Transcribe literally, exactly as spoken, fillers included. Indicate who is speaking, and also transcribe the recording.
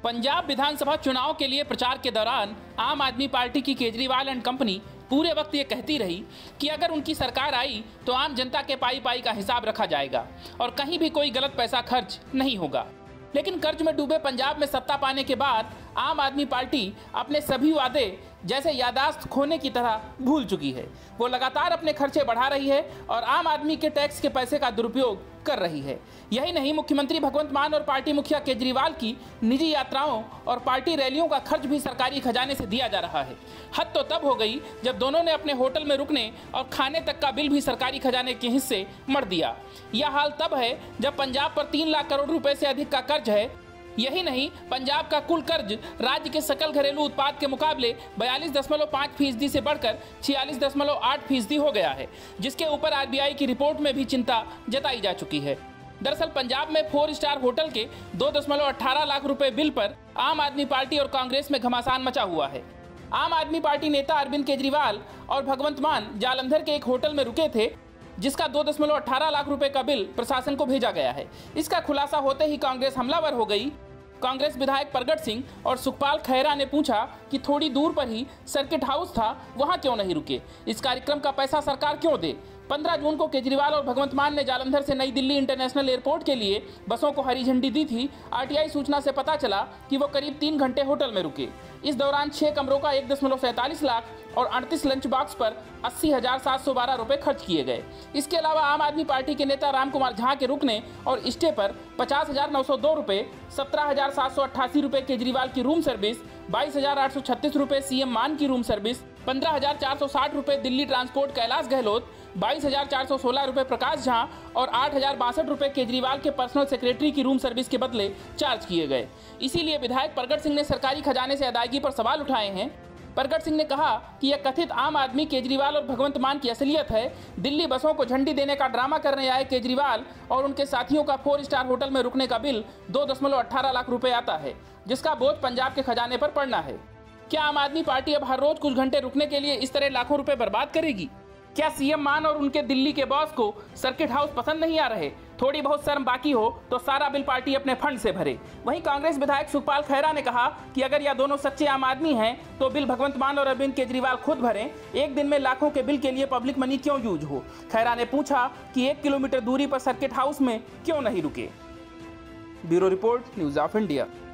Speaker 1: पंजाब विधानसभा चुनाव के लिए प्रचार के दौरान आम आदमी पार्टी की केजरीवाल एंड कंपनी पूरे वक्त ये कहती रही कि अगर उनकी सरकार आई तो आम जनता के पाई पाई का हिसाब रखा जाएगा और कहीं भी कोई गलत पैसा खर्च नहीं होगा। लेकिन कर्ज में डूबे पंजाब में सत्ता पाने के बाद आम आदमी पार्टी अपने सभी वादे जैसे यादाश्त खोने की तरह भूल चुकी है। वो लगातार अपने खर्चे बढ़ा रही है और आम आदमी के टैक्स के पैसे का दुरुपयोग कर रही है। यही नहीं, मुख्यमंत्री भगवंत मान और पार्टी मुखिया केजरीवाल की निजी यात्राओं और पार्टी रैलियों का खर्च भी सरकारी खजाने से दिया जा रहा है। हद तो तब हो गई जब दोनों ने अपने होटल में रुकने और खाने तक का बिल भी सरकारी खजाने के हिस्से मर दिया। यह हाल तब है जब पंजाब पर तीन लाख करोड़ रुपए से अधिक का कर्ज है। यही नहीं, पंजाब का कुल कर्ज राज्य के सकल घरेलू उत्पाद के मुकाबले बयालीस दशमलव पाँच फीसदी से बढ़कर छियालीस दशमलव आठ फीसदी हो गया है, जिसके ऊपर आरबीआई की रिपोर्ट में भी चिंता जताई जा चुकी है। दरअसल पंजाब में फोर स्टार होटल के दो दशमलव अठारह लाख रुपए बिल पर आम आदमी पार्टी और कांग्रेस में घमासान मचा हुआ है। आम आदमी पार्टी नेता अरविंद केजरीवाल और भगवंत मान जालंधर के एक होटल में रुके थे, जिसका दो दशमलव अठारह लाख रुपए का बिल प्रशासन को भेजा गया है। इसका खुलासा होते ही कांग्रेस हमलावर हो गई। कांग्रेस विधायक प्रगट सिंह और सुखपाल खैरा ने पूछा कि थोड़ी दूर पर ही सर्किट हाउस था, वहां क्यों नहीं रुके? इस कार्यक्रम का पैसा सरकार क्यों दे? पंद्रह जून को केजरीवाल और भगवंत मान ने जालंधर से नई दिल्ली इंटरनेशनल एयरपोर्ट के लिए बसों को हरी झंडी दी थी। आरटीआई सूचना से पता चला कि वो करीब तीन घंटे होटल में रुके। इस दौरान छह कमरों का एक दशमलव सैंतालीस लाख और अड़तीस लंच बॉक्स पर अस्सी हजार सात सौ बारह रुपए खर्च किए गए। इसके अलावा आम आदमी पार्टी के नेता राम कुमार झा के रुकने और स्टे पर पचास हजार नौ सौ दो रुपए, सत्रह हजार सात सौ अट्ठासी रुपए केजरीवाल की रूम सर्विस, बाईस हजार आठ सौ छत्तीस रुपए सीएम मान की रूम सर्विस, पंद्रह हजार चार सौ साठ रुपए दिल्ली ट्रांसपोर्ट कैलाश गहलोत, बाईस हजार चार सौ सोलह रुपए प्रकाश झा और आठ हजार बासठ रुपए केजरीवाल के पर्सनल सेक्रेटरी की रूम सर्विस के बदले चार्ज किए गए। इसीलिए विधायक प्रगट सिंह ने सरकारी खजाने से अदायगी पर सवाल उठाए हैं। प्रगट सिंह ने कहा कि यह कथित आम आदमी केजरीवाल और भगवंत मान की असलियत है। दिल्ली बसों को झंडी देने का ड्रामा करने आए केजरीवाल और उनके साथियों का फोर स्टार होटल में रुकने का बिल दो दशमलव अठारह लाख रुपए आता है, जिसका बोझ पंजाब के खजाने पर पड़ना है। क्या आम आदमी पार्टी अब हर रोज कुछ घंटे रुकने के लिए इस तरह लाखों रुपए बर्बाद करेगी? क्या सीएम मान और उनके दिल्ली के बॉस को सर्किट हाउस पसंद नहीं आ रहे? थोड़ी बहुत शर्म बाकी हो तो सारा बिल पार्टी अपने फंड से भरे। वहीं कांग्रेस विधायक सुखपाल खैरा ने कहा कि अगर यह दोनों सच्चे आम आदमी हैं तो बिल भगवंत मान और अरविंद केजरीवाल खुद भरें। एक दिन में लाखों के बिल के लिए पब्लिक मनी क्यों यूज हो? खैरा ने पूछा कि एक किलोमीटर दूरी पर सर्किट हाउस में क्यों नहीं रुके। Bureau report, news of India.